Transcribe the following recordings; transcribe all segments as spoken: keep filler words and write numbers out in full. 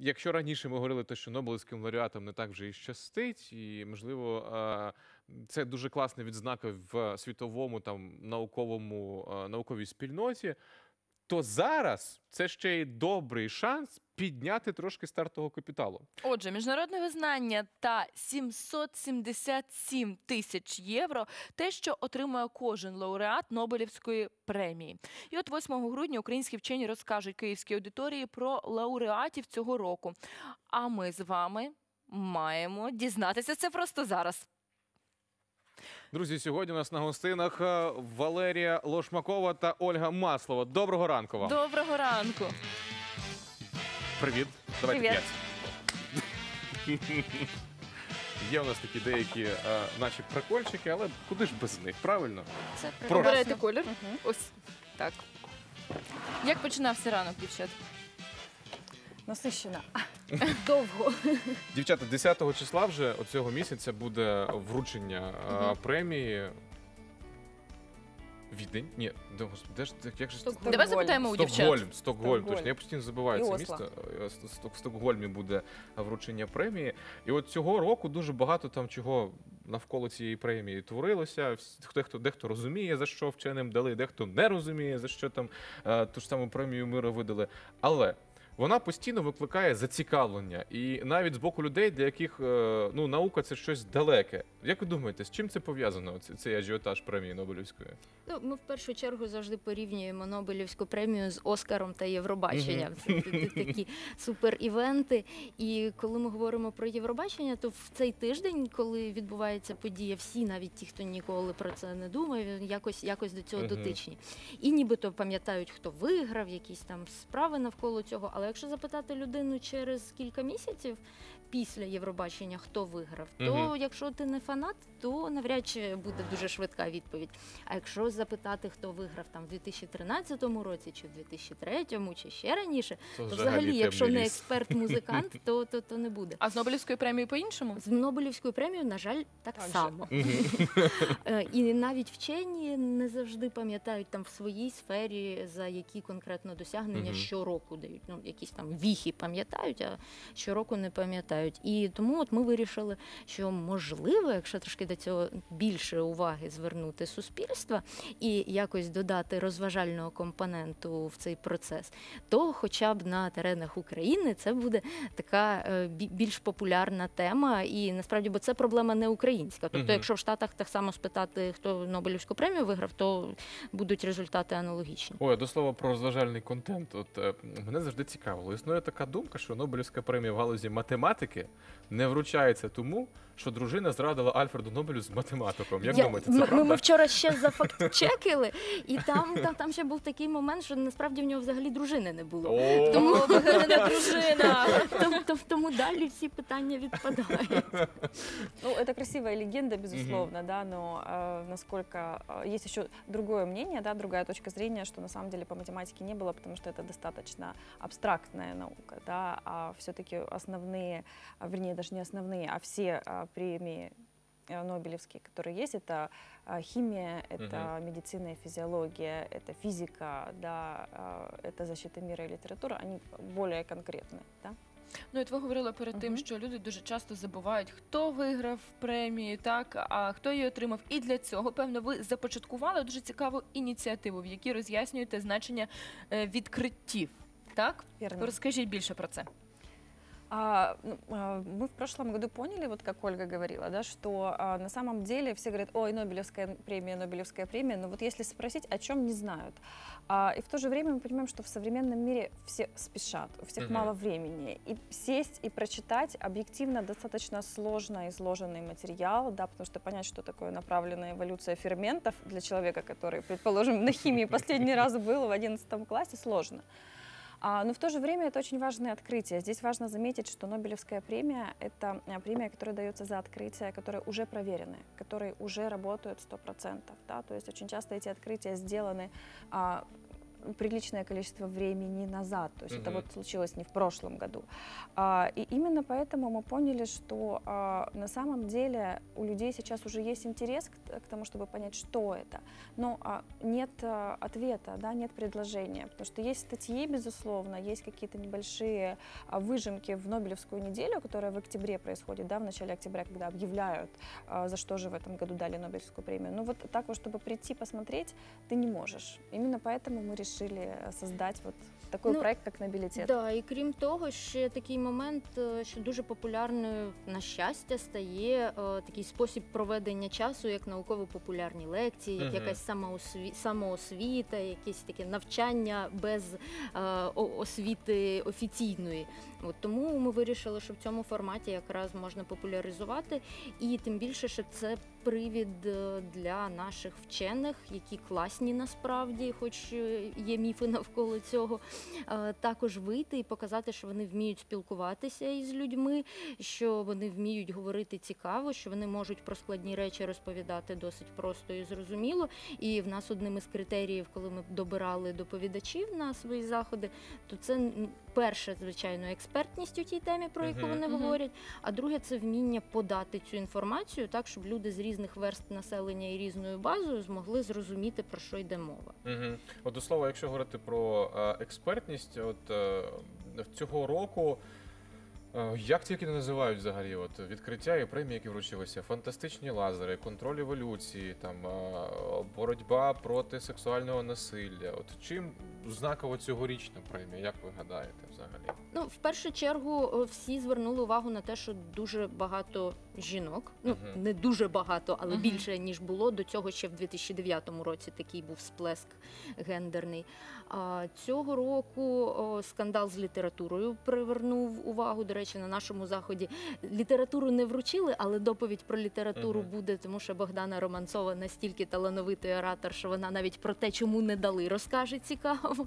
якщо раніше ми говорили, те, що Нобелівським лауреатам не так вже і щастить, і, можливо, це дуже класна відзнака в світовому там науковому, науковій спільноті, то зараз це ще й добрий шанс підняти трошки стартового капіталу. Отже, міжнародне визнання та сімсот сімдесят сім тисяч євро – те, що отримує кожен лауреат Нобелівської премії. І от восьмого грудня українські вчені розкажуть київській аудиторії про лауреатів цього року. А ми з вами маємо дізнатися це просто зараз. Друзі, сьогодні у нас на гостинах Валерія Лошмакова та Ольга Маслова. Доброго ранку вам. Доброго ранку. Привіт. Давайте Привіт. п'ять. Є у нас такі деякі а, наші прикольчики, але куди ж без них, правильно? Це Прошу. Берете колір. Угу. Ось так. Як починався ранок, дівчат? Насищена. Довго. Дівчата, десятого числа вже оцього місяця буде вручення а, Мгм. премії. Відень? Ні, де, господи, де ж, де- як же... Стокгольм. Давай запитаємо у дівчат. Стокгольм, Стокгольм, Стокгольм. точно. Я постійно забуваю І це Осло. місто. Е, Сток- В Стокгольмі буде вручення премії. І от цього року дуже багато там чого навколо цієї премії творилося. Всі- Хто, хто, дехто розуміє, за що вченим дали, дехто не розуміє, за що там е, ту ж саму премію миру видали. Але вона постійно викликає зацікавлення. І навіть з боку людей, для яких е, ну, наука – це щось далеке. Як ви думаєте, з чим це пов'язано, оце- цей ажіотаж премії Нобелівської? Ну, ми в першу чергу завжди порівнюємо Нобелівську премію з Оскаром та Євробаченням. Це т- т- такі супер-івенти. І коли ми говоримо про Євробачення, то в цей тиждень, коли відбувається подія, всі, навіть ті, хто ніколи про це не думав, якось, якось до цього Мгм. дотичні. І нібито пам'ятають, хто виграв, якісь там справи навколо цього. Але якщо запитати людину через кілька місяців після Євробачення, хто виграв, то Мгм. якщо ти не фанат, то навряд чи буде дуже швидка відповідь. А якщо запитати, хто виграв там в дві тисячі тринадцятому році, чи в дві тисячі третьому, чи ще раніше, То то взагалі, якщо темний не ліс. експерт-музикант, то, то, то не буде. А з Нобелівською премією по-іншому? З Нобелівською премією, на жаль, так, Так же. само. Е, І навіть вчені не завжди пам'ятають там в своїй сфері, за які конкретно досягнення Мгм. щороку дають. Ну, якісь там віхи пам'ятають, а щороку не пам'ятають. І тому от ми вирішили, що можливо, якщо трошки до цього більше уваги звернути суспільства і якось додати розважального компоненту в цей процес, то хоча б на теренах України це буде така е, бі- більш популярна тема. І насправді, бо це проблема не українська. Тобто, Мгм. якщо в Штатах так само спитати, хто Нобелівську премію виграв, то будуть результати аналогічні. Ой, а до слова про розважальний контент. От е, мене завжди цікавило. Існує така думка, що Нобелівська премія в галузі математики не вручається тому, що дружина зрадила Альфреду Нобелю з математиком. Як Я- думаєте, ми, це ми, правда? ми вчора ще зафактчекили, і там, там, там ще був такий момент, що насправді в нього взагалі дружини не було. О, Тому, Вигадана дружина. тому, тому, тому далі всі питання відпадають. Ну, это красивая легенда, безусловно, да, но э, насколько э, есть еще другое мнение, да, другая точка зрения, что на самом деле по математике не было, потому что это достаточно абстрактная наука, да, а все-таки основные, а, вернее, даже не основные, а все а, премии э, Нобелевские, которые есть, это а, химия, это медицина и физиология, это физика, да, а, это защита мира и литература, они более конкретные, да. Ну, от ви говорили перед тим, Мгм. що люди дуже часто забувають, хто виграв премію, так, а хто її отримав. І для цього, певно, ви започаткували дуже цікаву ініціативу, в якій роз'яснюєте значення е, відкриттів. Так? Верно. Розкажіть більше про це. А, ну, а, мы в прошлом году поняли, вот как Ольга говорила, да, что а, на самом деле все говорят, ой, Нобелевская премия, Нобелевская премия, но вот если спросить, о чем не знают. А, и в то же время мы понимаем, что в современном мире все спешат, у всех Мгм. мало времени. И сесть и прочитать объективно достаточно сложно изложенный материал, да, потому что понять, что такое направленная эволюция ферментов для человека, который, предположим, на химии последний раз был в одиннадцатом классе, сложно. А, но в то же время это очень важное открытие. Здесь важно заметить, что Нобелевская премия – это а, премия, которая дается за открытия, которые уже проверены, которые уже работают сто процентов. Да? То есть очень часто эти открытия сделаны а, приличное количество времени назад, то есть это Мгм. вот случилось не в прошлом году. А, И именно поэтому мы поняли, что а, на самом деле у людей сейчас уже есть интерес к т- к тому, чтобы понять, что это, но а, нет а, ответа, да, нет предложения, потому что есть статьи, безусловно, есть какие-то небольшие а, выжимки в Нобелевскую неделю, которая в октябре происходит, да, в начале октября, когда объявляют, а, за что же в этом году дали Нобелевскую премию. Ну вот так вот, чтобы прийти посмотреть, ты не можешь. Именно поэтому мы решили создать вот такой Ну, проект, как «Нобілітет». Да, і крім того, ще такий момент, е, що дуже популярною, на щастя, стає е, такий спосіб проведення часу, як науково-популярні лекції, як Мгм. якась самоосві... самоосвіта, якесь таке навчання без е, о- освіти офіційної. От тому ми вирішили, що в цьому форматі якраз можна популяризувати, і тим більше, що це привід е, для наших вчених, які класні насправді, хоч е, є міфи навколо цього, е, також вийти і показати, що вони вміють спілкуватися із людьми, що вони вміють говорити цікаво, що вони можуть про складні речі розповідати досить просто і зрозуміло. І в нас одним із критеріїв, коли ми добирали доповідачів на свої заходи, то це м, перше, звичайно, експертність у тій темі, про яку Мгм. вони Мгм. говорять, а друге це вміння подати цю інформацію так, щоб люди з різних верст населення і різною базою змогли зрозуміти, про що йде мова. Угу. От до слова, якщо говорити про е, експертність, от е, цього року, е, як тільки не називають взагалі, от відкриття і премії, які вручилися, фантастичні лазери, контроль еволюції, там е, боротьба проти сексуального насилля. От чим знакова цьогорічна премія? Як ви гадаєте взагалі? Ну, в першу чергу, о, всі звернули увагу на те, що дуже багато жінок, ну Мгм. не дуже багато, але Мгм. більше ніж було. До цього ще в дві тисячі дев'ятому році такий був сплеск гендерний. А цього року о, скандал з літературою привернув увагу. До речі, на нашому заході літературу не вручили, але доповідь про літературу Мгм. буде, тому що Богдана Романцова настільки талановитий оратор, що вона навіть про те, чому не дали, розкаже цікаво.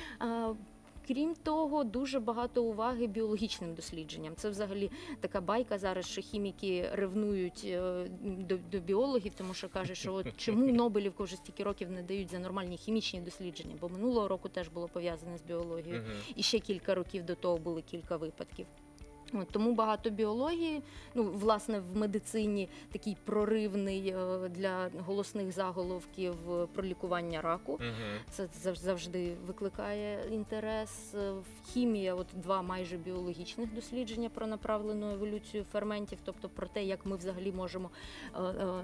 А, Крім того, дуже багато уваги біологічним дослідженням. Це взагалі така байка зараз, що хіміки ревнують е, до, до біологів, тому що кажуть, що от чому Нобелівку вже стільки років не дають за нормальні хімічні дослідження, бо минулого року теж було пов'язане з біологією. Угу. І ще кілька років до того були кілька випадків. От, тому багато біології, ну, власне, в медицині такий проривний е, для голосних заголовків е, про лікування раку. Угу. Це зав- завжди викликає інтерес. Е, В хімії от два майже біологічних дослідження про направлену еволюцію ферментів, тобто про те, як ми взагалі можемо е, е,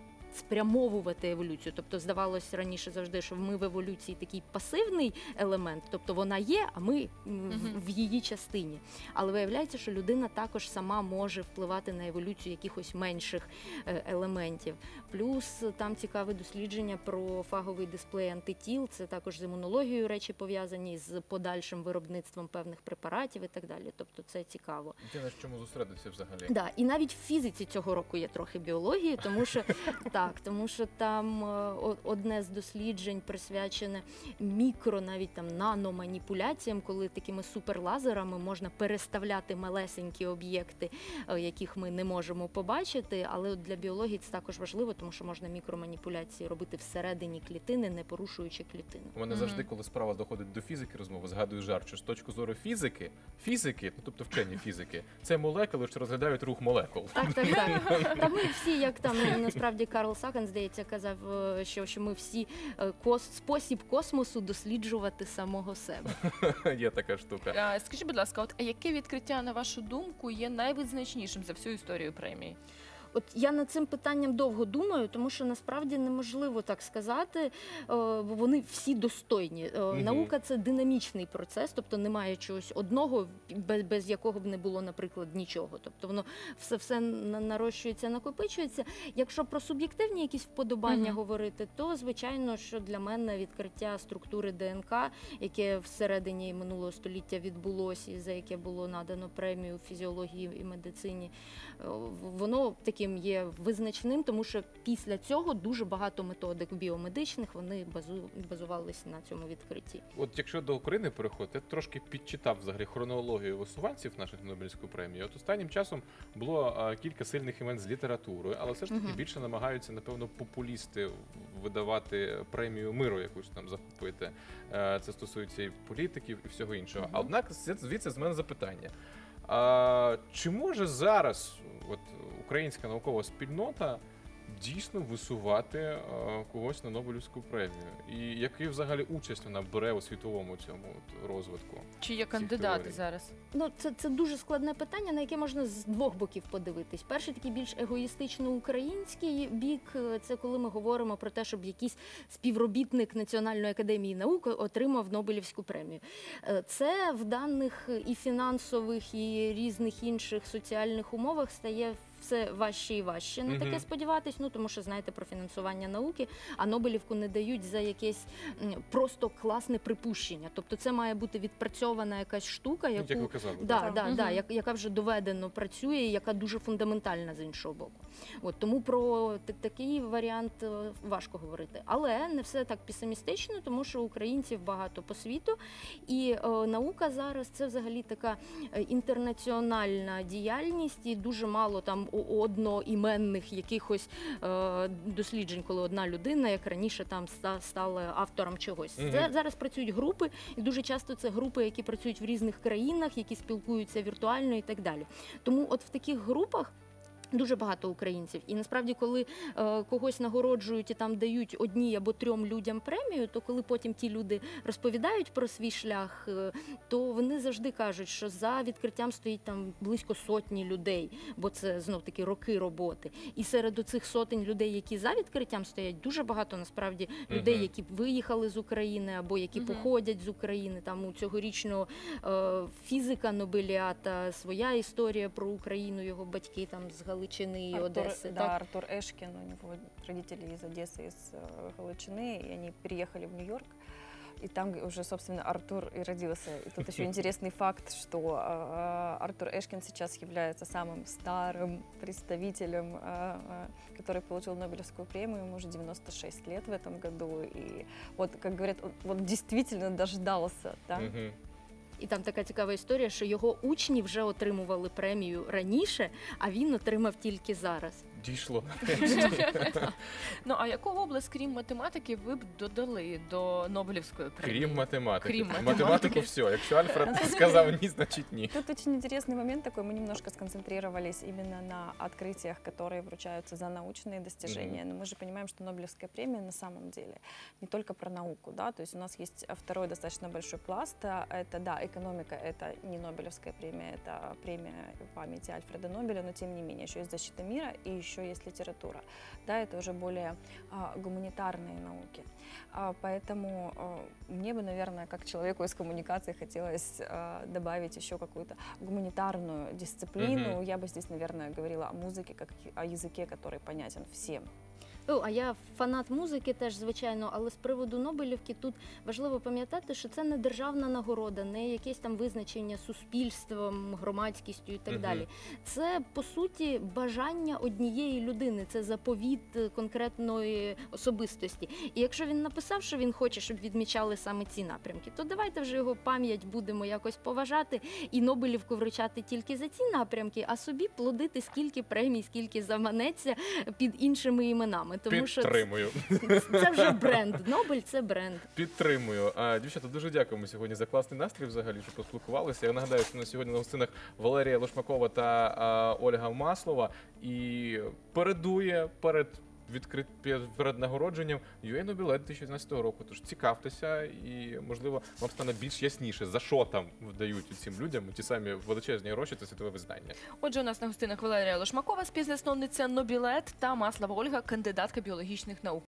спрямовувати еволюцію. Тобто здавалося раніше завжди, що ми в еволюції такий пасивний елемент, тобто вона є, а ми м, в- Мгм. в її частині. Але виявляється, що людина також сама може впливати на еволюцію якихось менших е, елементів. Плюс е, там цікаве дослідження про фаговий дисплей антитіл, це також з імунологією речі пов'язані з подальшим виробництвом певних препаратів і так далі. Тобто це цікаво. Ти на чому зосередився взагалі? Да, і навіть в фізиці цього року є трохи біології, тому що так, тому що там е, о- одне з досліджень присвячене мікро, навіть там наноманіпуляціям, коли такими суперлазерами можна переставляти малесенькі об'єкти, е, яких ми не можемо побачити. Але от для біології це також важливо, тому що можна мікроманіпуляції робити всередині клітини, не порушуючи клітину. У мене Мгм. завжди, коли справа доходить до фізики розмови, згадую жарт, що з точки зору фізики, фізики, ну тобто вчені фізики, це молекули, що розглядають рух молекул. Так, так, так. Та ми всі, як там насправді Карл Саген, здається, казав, е, що, що ми всі е, кос, спосіб космосу досліджувати самого себе. Є така штука. А, Скажіть, будь ласка, от яке відкриття, на вашу думку, є найвизначнішим за всю історію премії? От я над цим питанням довго думаю, тому що насправді неможливо так сказати, е, бо вони всі достойні. Е, Мгм. Наука це динамічний процес, тобто немає чогось одного, без, без якого б не було, наприклад, нічого. Тобто воно все все на- нарощується, накопичується. Якщо про суб'єктивні якісь вподобання Мгм. говорити, то звичайно, що для мене відкриття структури ДНК, яке всередині минулого століття відбулося і за яке було надано премію у фізіології і медицині, е, воно таке будь-яким є визначним, тому що після цього дуже багато методик біомедичних, вони базу, базувалися на цьому відкритті. От якщо до України переходити, я трошки підчитав взагалі хронологію висуванців наших на Нобелівську премію. От останнім часом було а, кілька сильних імен з літературою, але все ж таки Мгм. більше намагаються, напевно, популісти видавати премію миру якусь там захопити. Е, Це стосується і політиків, і всього іншого. Мгм. А однак з- звідси з мене запитання. А, чи може зараз от, українська наукова спільнота дійсно висувати е, когось на Нобелівську премію? І яку взагалі участь вона бере у світовому цьому от, розвитку? Чи є Цих кандидати теорій. зараз? Ну, це, це дуже складне питання, на яке можна з двох боків подивитись. Перший такий більш егоїстично український бік – це коли ми говоримо про те, щоб якийсь співробітник Національної академії наук отримав Нобелівську премію. Е, Це в даних і фінансових, і різних інших соціальних умовах стає все важче і важче на таке Мгм. сподіватись, ну тому що знаєте про фінансування науки, а Нобелівку не дають за якесь м, просто класне припущення. Тобто це має бути відпрацьована якась штука, Ну, яку як ви казали. Да, Так. да, да, Мгм. як- яка вже доведено працює, і яка дуже фундаментальна з іншого боку. От тому про та- такий варіант е, важко говорити. Але не все так песимістично, тому що українців багато по світу, і е, наука зараз це взагалі така е, інтернаціональна діяльність, і дуже мало там о- одноіменних якихось е, досліджень, коли одна людина, як раніше, там ста- стала автором чогось. Мгм. Це зараз працюють групи, і дуже часто це групи, які працюють в різних країнах, які спілкуються віртуально і так далі. Тому от в таких групах дуже багато українців. І насправді, коли е, когось нагороджують і там дають одній або трьом людям премію, то коли потім ті люди розповідають про свій шлях, е, то вони завжди кажуть, що за відкриттям стоїть там близько сотні людей, бо це знов таки роки роботи. І серед цих сотень людей, які за відкриттям стоять, дуже багато насправді людей, Мгм. які виїхали з України або які Мгм. походять з України. Там у цьогорічного е, фізика Нобеліата своя історія про Україну, його батьки там з Галичини і Артур, Одеси. да, Так? Артур Эшкин, у него родители из Одессы, из э, Галичины, и они переехали в Нью-Йорк. И там уже, собственно, Артур и родился. И тут еще интересный факт, что э, Артур Эшкин сейчас является самым старым представителем, э, э, который получил Нобелевскую премию. Ему уже девяносто шесть лет в этом году. И вот, как говорят, он, он действительно дождался. Да? Мгм. І там така цікава історія, що його учні вже отримували премію раніше, а він отримав тільки зараз. Дійшло. Ну а яку область, крім математики, ви б додали до Нобелівської премії? Крім математики. Крім Математику математики. все. Якщо Альфред сказав ні, значить ні. Тут очень интересный момент такой. Мы немножко сконцентрировались именно на открытиях, которые вручаются за научные достижения. Но мы же понимаем, что Нобелевская премия на самом деле не только про науку, да, то есть у нас есть второй достаточно большой пласт. а Это, да, экономика, это не Нобелевская премия, это премия памяти Альфреда Нобеля, но тем не менее еще есть защита мира и еще есть литература. Да, это уже более а, гуманитарные науки. А, поэтому а, мне бы, наверное, как человеку из коммуникации хотелось а, добавить еще какую-то гуманитарную дисциплину. Мгм. Я бы здесь, наверное, говорила о музыке, как о языке, который понятен всем. Ну, а я фанат музики теж, звичайно, але з приводу Нобелівки тут важливо пам'ятати, що це не державна нагорода, не якесь там визначення суспільством, громадськістю і так Мгм. далі. Це, по суті, бажання однієї людини, це заповіт е, конкретної особистості. І якщо він написав, що він хоче, щоб відмічали саме ці напрямки, то давайте вже його пам'ять будемо якось поважати і Нобелівку вручати тільки за ці напрямки, а собі плодити скільки премій, скільки заманеться під іншими іменами. Тому що це, Підтримую. це вже бренд. Нобель це бренд. Підтримую. А, дівчата, дуже дякуємо сьогодні за класний настрій взагалі, що поспілкувалися. Я нагадаю, що на сьогодні на гостинах Валерія Лошмакова та а, Ольга Маслова. І передує перед відкрит перед нагородженням ю ей Nobel дві тисячі одинадцятого року. Тож цікавтеся і, можливо, вам стане більш ясніше, за що там вдають цим людям ті самі величезні гроші та світове визнання. Отже, у нас на гостинах Валерія Лошмакова, співзасновниця Нобілет, та Маслова Ольга, кандидатка біологічних наук.